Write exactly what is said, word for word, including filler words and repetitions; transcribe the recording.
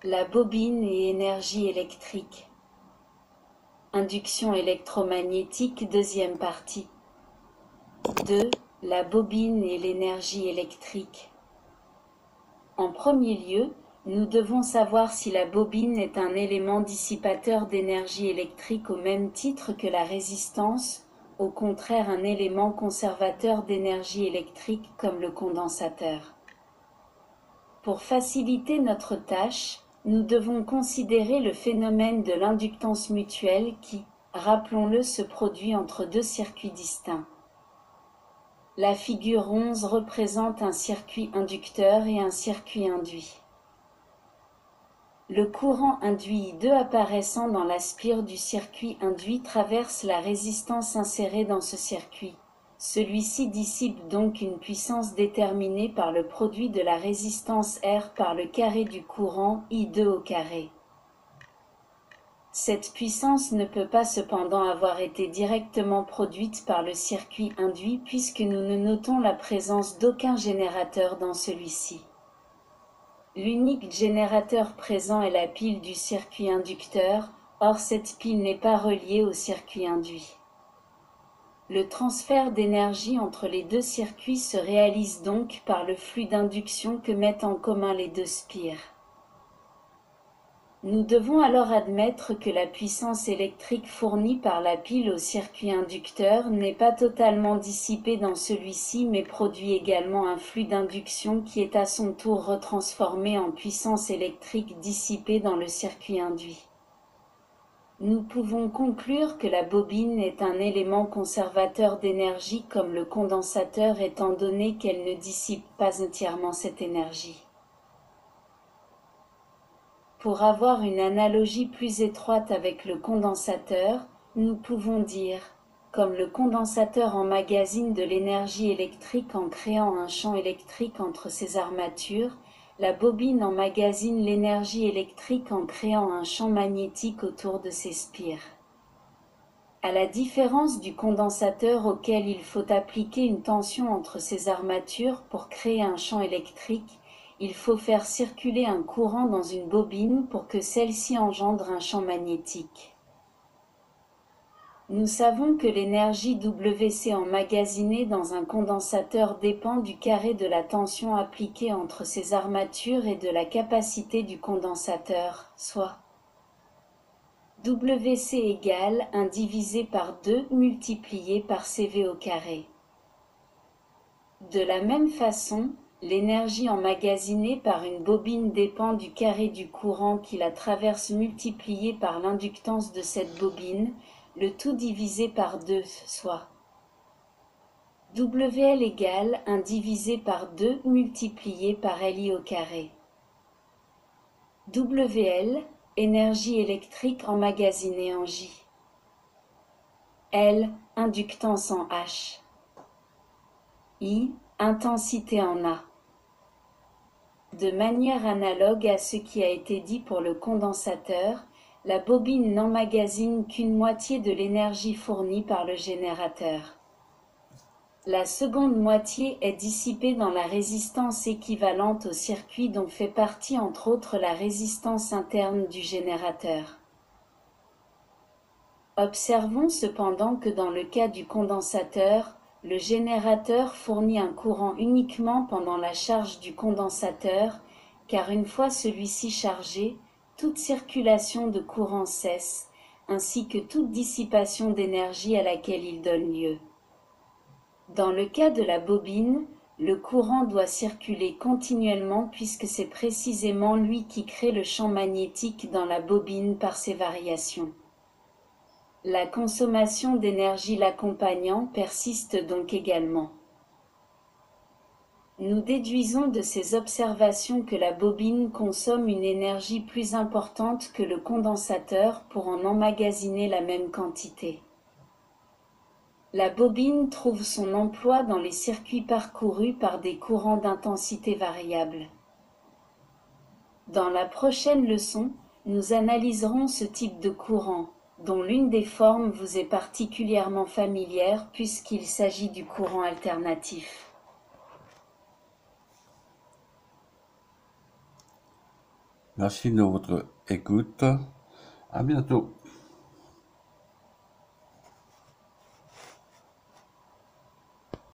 La bobine et énergie électrique. Induction électromagnétique, deuxième partie. deux. La bobine et l'énergie électrique. En premier lieu, nous devons savoir si la bobine est un élément dissipateur d'énergie électrique au même titre que la résistance, au contraire un élément conservateur d'énergie électrique comme le condensateur. Pour faciliter notre tâche, nous devons considérer le phénomène de l'inductance mutuelle qui, rappelons-le, se produit entre deux circuits distincts. La figure onze représente un circuit inducteur et un circuit induit. Le courant induit I deux apparaissant dans la spire du circuit induit traverse la résistance insérée dans ce circuit. Celui-ci dissipe donc une puissance déterminée par le produit de la résistance R par le carré du courant I deux au carré. Cette puissance ne peut pas cependant avoir été directement produite par le circuit induit puisque nous ne notons la présence d'aucun générateur dans celui-ci. L'unique générateur présent est la pile du circuit inducteur, or cette pile n'est pas reliée au circuit induit. Le transfert d'énergie entre les deux circuits se réalise donc par le flux d'induction que mettent en commun les deux spires. Nous devons alors admettre que la puissance électrique fournie par la pile au circuit inducteur n'est pas totalement dissipée dans celui-ci mais produit également un flux d'induction qui est à son tour retransformé en puissance électrique dissipée dans le circuit induit. Nous pouvons conclure que la bobine est un élément conservateur d'énergie comme le condensateur étant donné qu'elle ne dissipe pas entièrement cette énergie. Pour avoir une analogie plus étroite avec le condensateur, nous pouvons dire, comme le condensateur emmagasine de l'énergie électrique en créant un champ électrique entre ses armatures, la bobine emmagasine l'énergie électrique en créant un champ magnétique autour de ses spires. À la différence du condensateur auquel il faut appliquer une tension entre ses armatures pour créer un champ électrique, il faut faire circuler un courant dans une bobine pour que celle-ci engendre un champ magnétique. Nous savons que l'énergie W C emmagasinée dans un condensateur dépend du carré de la tension appliquée entre ses armatures et de la capacité du condensateur, soit W C égale un divisé par deux multiplié par C V au carré. De la même façon, l'énergie emmagasinée par une bobine dépend du carré du courant qui la traverse multiplié par l'inductance de cette bobine, le tout divisé par deux, soit W L égale un divisé par deux multiplié par L I au carré. W L, énergie électrique emmagasinée en J. L, inductance en H. I, intensité en A. De manière analogue à ce qui a été dit pour le condensateur, la bobine n'emmagasine qu'une moitié de l'énergie fournie par le générateur. La seconde moitié est dissipée dans la résistance équivalente au circuit dont fait partie entre autres la résistance interne du générateur. Observons cependant que dans le cas du condensateur, le générateur fournit un courant uniquement pendant la charge du condensateur, car une fois celui-ci chargé, toute circulation de courant cesse, ainsi que toute dissipation d'énergie à laquelle il donne lieu. Dans le cas de la bobine, le courant doit circuler continuellement puisque c'est précisément lui qui crée le champ magnétique dans la bobine par ses variations. La consommation d'énergie l'accompagnant persiste donc également. Nous déduisons de ces observations que la bobine consomme une énergie plus importante que le condensateur pour en emmagasiner la même quantité. La bobine trouve son emploi dans les circuits parcourus par des courants d'intensité variable. Dans la prochaine leçon, nous analyserons ce type de courant, dont l'une des formes vous est particulièrement familière puisqu'il s'agit du courant alternatif. Merci de votre écoute. À bientôt.